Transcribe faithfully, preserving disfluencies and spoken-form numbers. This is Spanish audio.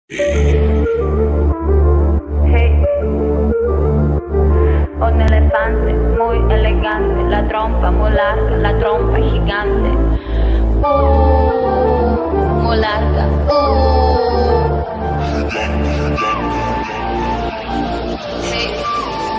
Hey, un elefante muy elegante, la trompa muy larga, la trompa gigante. Uh, muy larga. Uh. Hey.